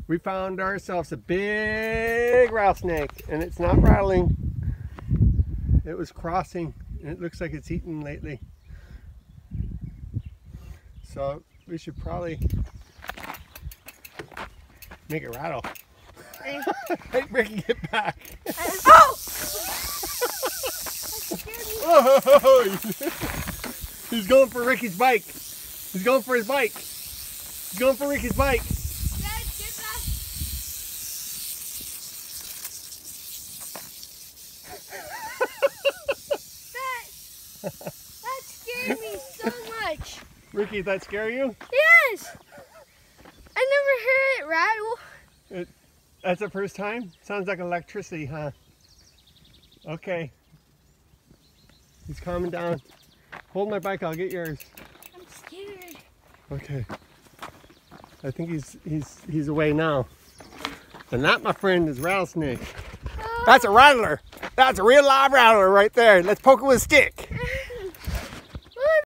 We found ourselves a big rattlesnake, and it's not rattling. It was crossing, and it looks like it's eaten lately. So we should probably make it rattle. Hey, Ricky, get back. Oh! Oh! He's going for Ricky's bike. He's going for his bike. He's going for Ricky's bike. Dad, get back. That scared me so much. Ricky, did that scare you? Yes! I never heard it rattle. That's the first time? Sounds like electricity, huh? Okay. He's calming down. Hold my bike, I'll get yours. I'm scared. Okay. I think he's away now. And that, my friend, is rattlesnake. That's a rattler. That's a real live rattler right there. Let's poke it with a stick.